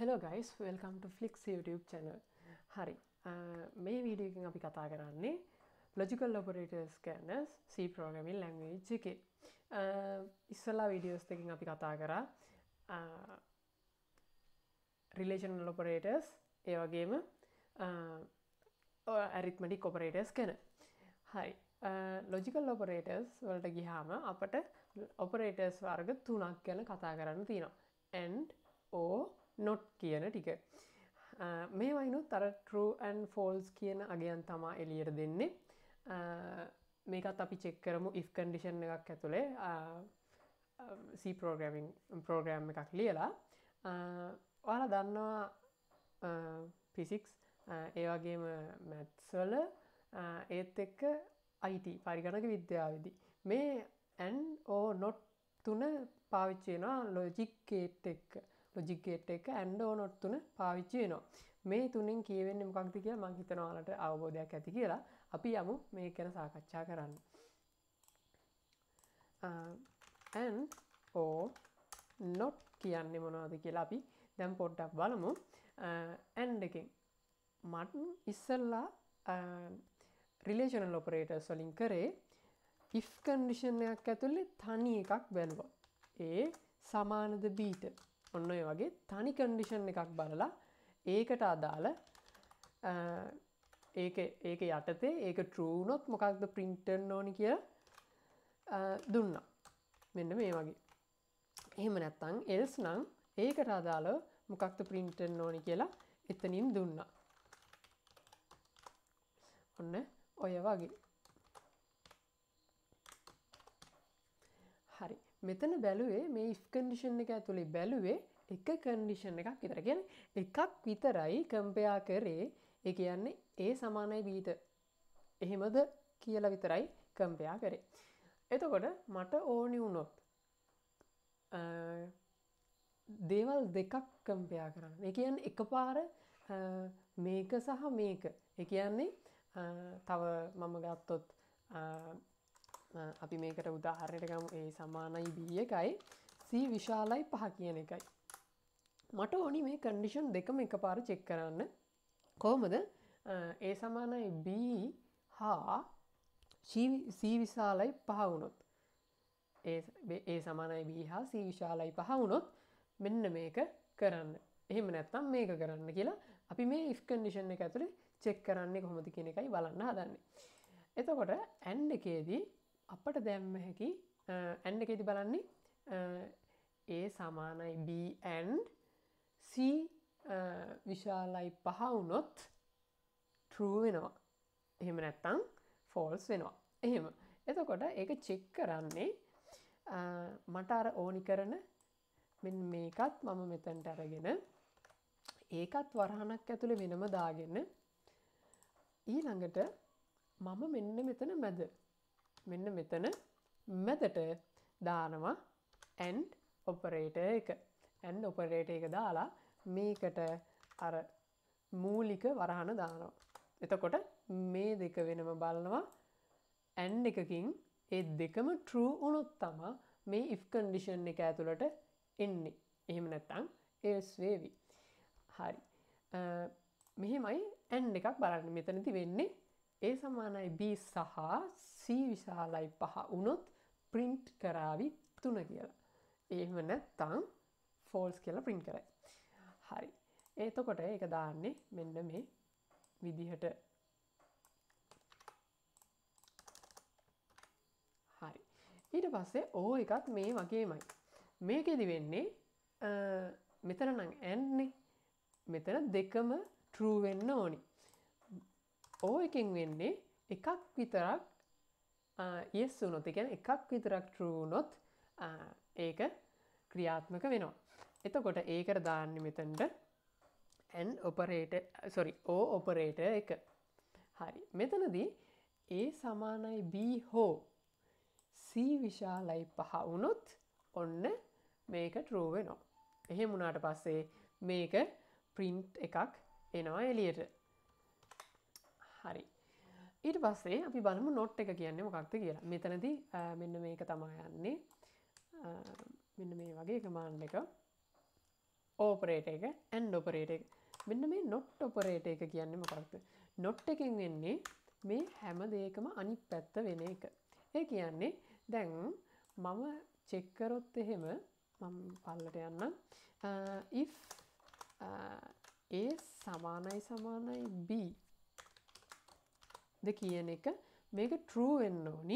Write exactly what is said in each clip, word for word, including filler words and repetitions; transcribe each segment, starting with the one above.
Hello guys, welcome to Flix YouTube channel. හරි මේ video එකෙන් අපි කතා කරන්නේ logical operators ගැන C programming language එකේ. ඉස්සලා වීඩියෝස් දෙකකින් අපි කතා කරා relational operators ඒ වගේම arithmetic operators ගැන. හරි logical operators වලට ගියාම අපට operators වර්ග තුනක් ගැන කතා කරන්න තියෙනවා. and or not කියන ටික. මේ වයිනුත් අර true and false කියන අගයන් තමා එළියට දෙන්නේ. මේකත් අපි චෙක් කරමු if condition එකක් ඇතුලේ C programming program එකක් ලියලා. ඔයාලා දන්නවා physics ඒ වගේම maths වල ඒත් එක්ක I T පරිගණක විද්‍යාවේදී මේ and or not තුන පාවිච්චි වෙනවා logic gate එක. logic gate එක and or not තුන පාවිච්චි වෙනවා. මේ තුනෙන් කියවෙන්නේ මොකක්ද කියලා මම හිතනවා ඔයාලට අවබෝධයක් ඇති කියලා. අපි යමු මේක ගැන සාකච්ඡා කරන්න. and or not කියන්නේ මොනවද කියලා අපි දැන් පොඩ්ඩක් බලමු. and එකෙන් මට ඉස්සෙල්ලා relational operators වලින් කරේ if condition එකක් ඇතුලේ තනි එකක් බැලුවා. A සමානද B ට. ඔන්න ඔය වගේ තනි කන්ඩිෂන් එකක් බලලා ඒකට අදාළ ඒක ඒක යටතේ ඒක true වුණොත් මොකක්ද print කරන්න ඕනි කියලා දුන්නා. මෙන්න මේ වගේ. එහෙම නැත්නම් else නම් ඒකට අදාළව මොකක්ද print කරන්න ඕනි කියලා එතනින් දුන්නා. ඔන්න ඔය වගේ. හරි. මෙතන බැලුවේ මේ if condition එක ඇතුලේ බැලුවේ එක condition එකක් විතර. කියන්නේ එකක් විතරයි compare කරේ. ඒ කියන්නේ A සමානයි B ට. එහෙමද කියලා විතරයි compare කරේ. එතකොට මට ඕනි වුණොත් දේවල් දෙකක් compare කරන්න. ඒ කියන්නේ එකපාර මේක සහ මේක. ඒ කියන්නේ තව මම ගත්තොත් අපි මේකට උදාහරණයක් ගමු. A සමානයි B එකයි C විශාලයි පහ කියන එකයි. මට ඕනි මේ කන්ඩිෂන් දෙකම එකපාර චෙක් කරන්න. කොහොමද? A සමානයි B හා C විශාලයි පහ වුණොත් A සමානයි B හා C විශාලයි පහ වුණොත් මෙන්න මේක කරන්න. එහෙම නැත්නම් මේක කරන්න කියලා අපි මේ if condition එක ඇතුලේ චෙක් කරන්නේ කොහොමද කියන එකයි බලන්න හදන්නේ. එතකොට and එකේදී අපට දැම්ම හැකි and එකේදී බලන්නේ A සමානයි B and C විශාලයි පහ වුණොත් true වෙනවා. එහෙම නැත්නම් false වෙනවා. එහෙම. එතකොට ඒක චෙක් කරන්නේ මට අර ඕනි කරන මෙන්න මේකත් මම මෙතනට අරගෙන ඒකත් වරහණක් ඇතුලේ වෙනම දාගෙන ඊළඟට මම මෙන්න මෙතන මැද මෙන්න මෙතන මැදට දානවා and operator එක. and operator එක දාලා මේකට අර මූලික වරහන දානවා. එතකොට මේ දෙක වෙනම බලනවා and එකකින් ඒ දෙකම true වුණොත් තමයි මේ if condition එක ඇතුළට එන්නේ. එහෙම නැත්නම් else වේවි. හරි. මෙහෙමයි and එකක් බලන්න. මෙතනදී වෙන්නේ A සමානයි B සහ C විශාලයි පහ වුණොත් print කරાવી තුන කියලා. එහෙම නැත්නම් false කියලා print කරයි. හරි. එතකොට ඒක දාන්නේ මෙන්න මේ විදිහට. හරි. ඊට පස්සේ O එකත් මේ වගේමයි. මේකෙදි වෙන්නේ මෙතන නම් and නේ. මෙතන දෙකම true වෙන්න ඕනි. O එකෙන් වෙන්නේ එකක් විතරක් yes වුණොත්, ඒ කියන්නේ එකක් විතරක් true වුණොත් ඒක ක්‍රියාත්මක වෙනවා. එතකොට ඒකට දාන්නේ මෙතනට and operator sorry O operator එක. හරි. මෙතනදී A සමානයි B හෝ C විශාලයි පහ වුණොත් ඔන්න මේක true වෙනවා. එහෙම වුණාට පස්සේ මේක print එකක් එනවා එළියට. හරි. ඊට පස්සේ අපි බලමු not එක කියන්නේ මොකක්ද කියලා. මෙතනදී මෙන්න මේක තමයි යන්නේ. මෙන්න මේ වගේ command එක. ඕපරේටර් එක and operator එක. මෙන්න මේ not operator එක කියන්නේ මොකක්ද? not එකෙන් වෙන්නේ මේ හැම දෙයකම අනිත් පැත්ත වෙන එක. ඒ කියන්නේ දැන් මම චෙක් කරොත් එහෙම මම පල්ලට යන්නම්. if a සමානයි සමානයි b ද කියන එක මේක true වෙන්න ඕනි.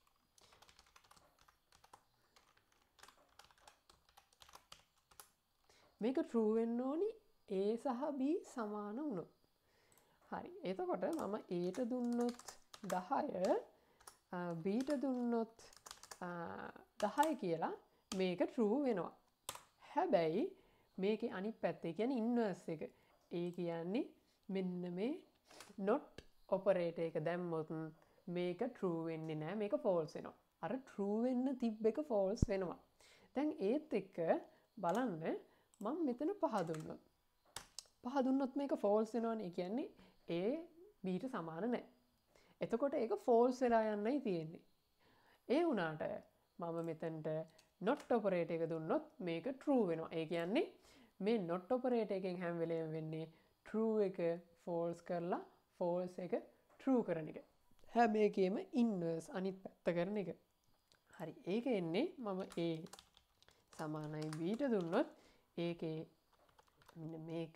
මේක true වෙන්න ඕනි a සහ b සමාන වුණොත්. හරි. එතකොට මම a ට දුන්නොත් දහය b ට දුන්නොත් දහය කියලා මේක true වෙනවා. හැබැයි මේකේ අනිත් පැත්තේ කියන්නේ inverse එක. ඒ කියන්නේ මෙන්න මේ not operator එක දැම්මොත් මේක true වෙන්නේ නැහැ. මේක false වෙනවා. අර true වෙන්න තිබ්බ එක false වෙනවා. දැන් ඒත් එක්ක බලන්න මම මෙතන පහ දුන්නොත්. පහ දුන්නොත් මේක false වෙනවනේ. ඒ කියන්නේ a b ට සමාන නැහැ. එතකොට ඒක false වෙලා යන්නයි තියෙන්නේ. ඒ වුණාට මම මෙතනට not operator එක දුන්නොත් මේක true වෙනවා. ඒ කියන්නේ මේ not operator එකෙන් හැම වෙලේම වෙන්නේ true එක false කරලා false එක true කරන එක. හැම එකේම inverse අනිත් පැත්ත කරන එක. හරි. ඒක එන්නේ මම a සමානයි b ට දුන්නොත් ඒකේ මේක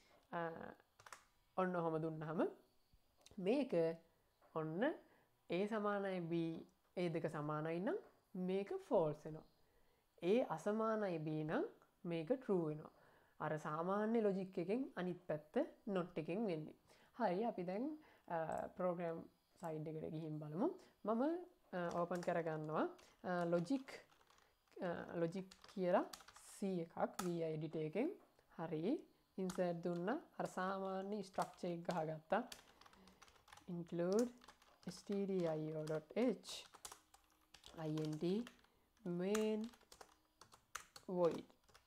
ඔන්න ඔහම දුන්නහම මේක ඔන්න a සමානයි b ඒ දෙක සමානයි නම් මේක false වෙනවා. a අසමානයි b නම් මේක true වෙනවා. අර සාමාන්‍ය logic එකෙන් අනිත් පැත්ත not එකෙන් වෙන්නේ. හරි අපි දැන් program side එකට ගිහින් බලමු. මම open කරගන්නවා logic logic කියලා C එකක් V I editor එකෙන්. හරි. insert දුන්නා. අර සාමාන්‍ය structure එක ගහගත්තා. include stdio.h int main void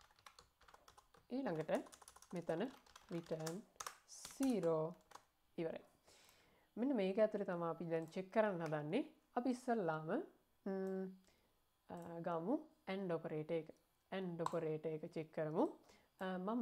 ඊළඟට මෙතන return zero ඉවරයි. මෙන්න මේක ඇතුලේ තමයි අපි දැන් check කරන්න හදන්නේ. අපි ඉස්සල්ලාම ගමු and operator එක. and operator එක check කරමු. මම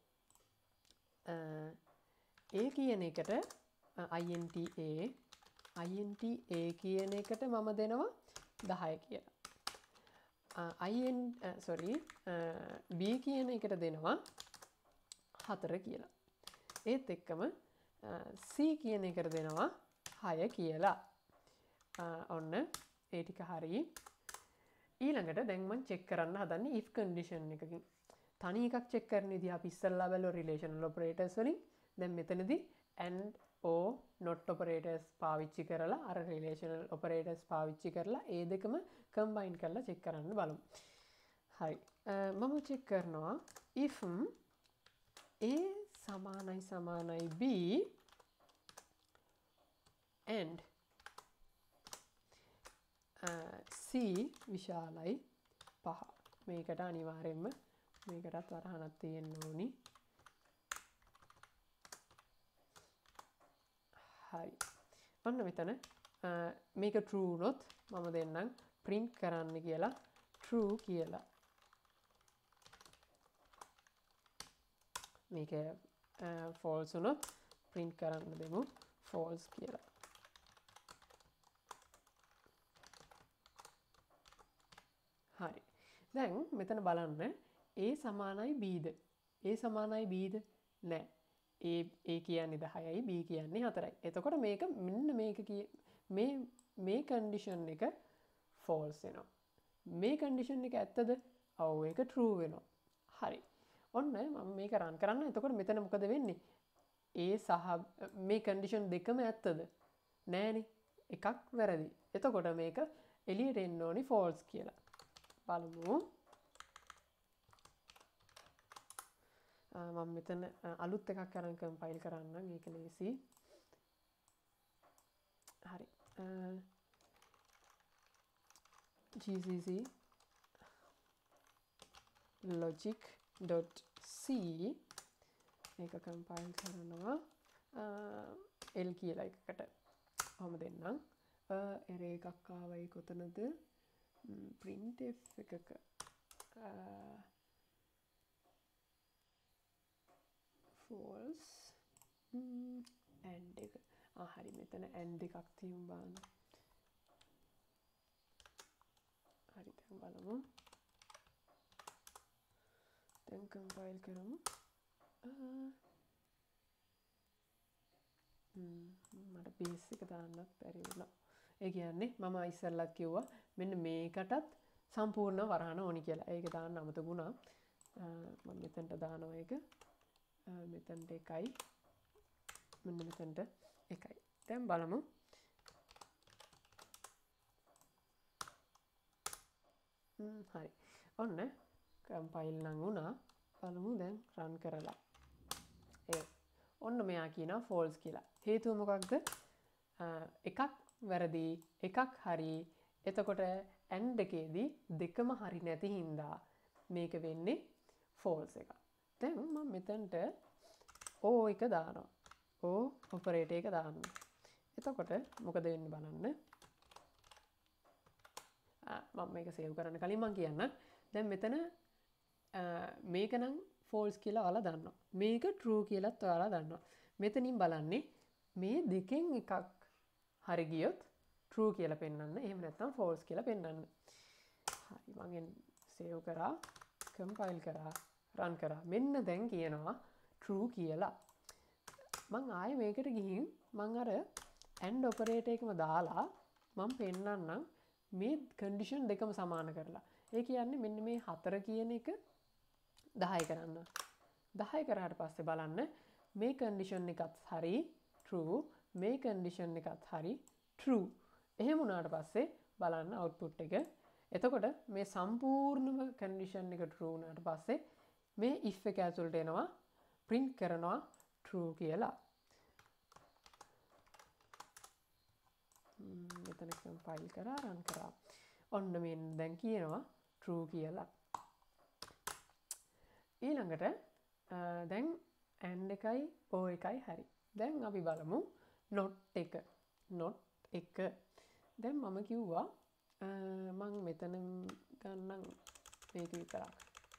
a කියන එකට int a int a කියන එකට මම දෙනවා දහය කියලා. in sorry b කියන එකට දෙනවා හතර කියලා. ඒත් එක්කම c කියන එකට දෙනවා හය කියලා. ඔන්න ඒ ටික හරි. ඊළඟට දැන් මම check කරන්න හදන්නේ if condition එකකින්. තනි එකක් check කරන විදිහ අපි ඉස්සල්ලා බැලුවා relational operators වලින්. දැන් මෙතනදී and or not operators පාවිච්චි කරලා අර relational operators පාවිච්චි කරලා ඒ දෙකම combine කරලා check කරන්න බලමු. හරි. මම check කරනවා if a සමානයි සමානයි b and c විශාලයි පහ. මේකට අනිවාර්යෙන්ම මේකටත් වරහනක් තියෙන්න ඕනි. හරි. ඔන්න මෙතන මේක true වුණොත් මම දෙන්නම් print කරන්න කියලා true කියලා. මේක false වුණොත් print කරන්න දෙමු false කියලා. හරි. දැන් මෙතන බලන්න a සමානයි bද. a සමානයි bද නෑ. a a කියන්නේ දහයයි b කියන්නේ හතරයි. එතකොට මේක මෙන්න මේක මේ මේ condition එක false වෙනවා. මේ condition එක ඇත්තද? ඔව් ඒක true වෙනවා. හරි. ඔන්න මම මේක run කරන්න. එතකොට මෙතන මොකද වෙන්නේ? a සහ මේ condition දෙකම ඇත්තද? නෑනේ. එකක් වැරදි. එතකොට මේක එළියට එන්න ඕනි false කියලා. බලමු. මම මෙතන අලුත් එකක් අරන් කම්පයිල් කරන්නම්. ඒක ලේසි. හරි. gcc logic.c මේක කම්පයිල් කරනවා. l කියලා එකකට. ඔහොම දෙන්නම්. error එකක් ආවයි කොතනද? printf එකක false and එක ආ හරි මෙතන and එකක් තියමු බලන්න හරි දැන් බලමු දැන් compile කරමු මට බේස් එක දාන්නත් බැරි වුණා ඒ කියන්නේ මම ඉස්සෙල්ලත් කිව්වා මෙන්න මේකටත් සම්පූර්ණ වරහන ඕනි කියලා ඒක දාන්න අමතකුණා මම මෙතනට දානවා ඒක මෙතනට එකයි මෙන්න මෙතනට එකයි දැන් බලමු හරි ඔන්න කම්පයිල් නම් වුණා බලමු දැන් රන් කරලා ඒ ඔන්න මෙයා කියනවා false කියලා හේතුව මොකක්ද එකක් වැරදි එකක් හරි එතකොට and එකේදී දෙකම හරි නැති හින්දා මේක වෙන්නේ false එක දැන් මම මෙතනට o එක දානවා o operator එක දාන්න එතකොට මොකද වෙන්නේ බලන්න මම මේක සේව් කරන්න කලින් මම කියන්න දැන් මෙතන මේක නම් false කියලා ඔයාලා දන්නවා මේක true කියලාත් ඔයාලා දන්නවා මෙතනින් බලන්නේ මේ දෙකෙන් එකක් හරි ගියොත් true කියලා පෙන්වන්න එහෙම නැත්නම් false කියලා පෙන්වන්න හරි මම සේව් කරා compile කරා run කරා මෙන්න දැන් කියනවා true කියලා මම ආයේ මේකට ගිහින් මම අර and operator එකම දාලා මම පෙන්වන්නම් මේ condition දෙකම සමාන කරලා ඒ කියන්නේ මෙන්න මේ හතර කියන එක දහය කරන්න දහය කරාට පස්සේ බලන්න මේ condition එකත් හරි true මේ condition එකත් හරි true එහෙම වුණාට පස්සේ බලන්න output එක එතකොට මේ සම්පූර්ණම condition එක true වුණාට පස්සේ මේ if එක ඇතුළට එනවා print කරනවා true කියලා මෙතන compile කරා run කරා ඔන්න මෙන්න දැන් කියනවා true කියලා ඊළඟට දැන් and එකයි o එකයි හරි දැන් අපි බලමු not එක not එක දැන් මම කිව්වා මම මෙතන ගන්නම් මේක විතරක්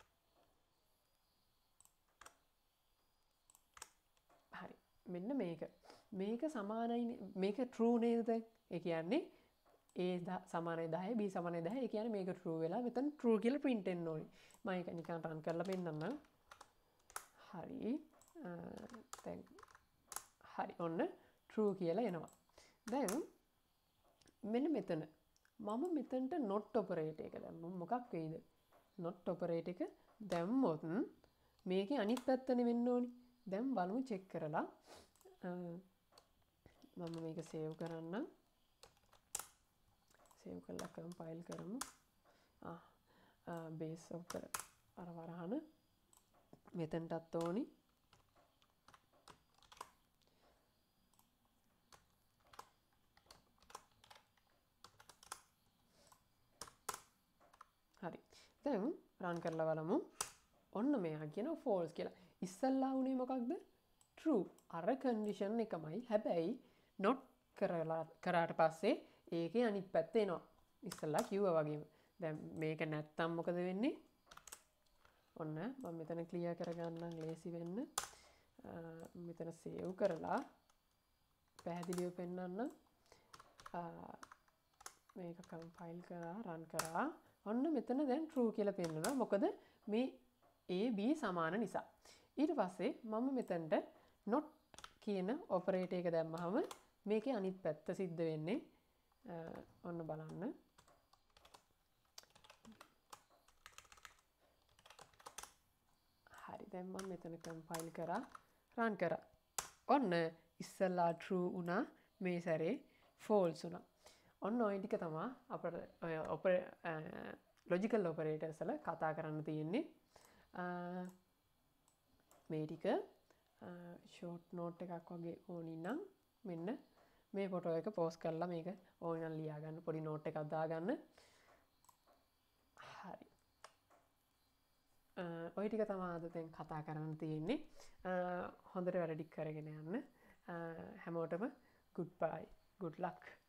හරි මෙන්න මේක මේක සමානයි මේක true නේද ඒ කියන්නේ a සමානයි දහය b සමානයි දහය ඒ කියන්නේ මේක true වෙලා මෙතන true කියලා print වෙන්න ඕනේ මම ඒක නිකන් run කරලා පෙන්නන්නම් හරි දැන් හරි ඔන්න true කියලා එනවා දැන් මෙන්න මෙතන මම මෙතනට not operator එක දැම්මොත් මොකක් වෙයිද not operator එක දැම්මොත් මේකේ අනිත් පැත්තනේ වෙන්න ඕනි දැන් බලමු check කරලා මම මේක save කරන්නම් save කරලා compile කරමු ආ base operator අර වරහන මෙතනටත් ඕනි හරි දැන් run කරලා බලමු ඔන්න මෙයා කියනවා false කියලා ඉස්සල්ලා උනේ මොකක්ද true අර condition එකමයි හැබැයි not කරලා කරාට පස්සේ ඒකේ අනිත් පැත්ත එනවා ඉස්සල්ලා කිව්වා වගේම දැන් මේක නැත්තම් මොකද වෙන්නේ ඔන්න මම මෙතන ක්ලියර් කරගන්නම් ලේසි වෙන්න මෙතන සේව් කරලා පැහැදිලිව පෙන්නන්න මේක කම්පයිල් කරා රන් කරා ඔන්න මෙතන දැන් true කියලා පෙන්නනවා මොකද මේ a b සමාන නිසා ඊට පස්සේ මම මෙතනට not කියන operator එක දැම්මහම මේකේ අනිත් පැත්ත සිද්ධ වෙන්නේ ඔන්න බලන්න හරි දැන් මම මෙතන කම්පයිල් කරා රන් කරා ඔන්න ඉස්සල්ලා true වුණා මේ සැරේ false වුණා ඔන්න ඔය ටික තමයි අපේ logical operators වල කතා කරන්න තියෙන්නේ මේ ටික short note එකක් වගේ ඕනි නම් මෙන්න මේ ෆොටෝ එක පෝස්ට් කරලා මේක ඕනි නම් ලියා ගන්න පොඩි note එකක් දාගන්න හරි ඔය ටික තමයි අද දැන් කතා කරන්න තියෙන්නේ හොඳට වැඩ ටික කරගෙන යන්න හැමෝටම good bye good luck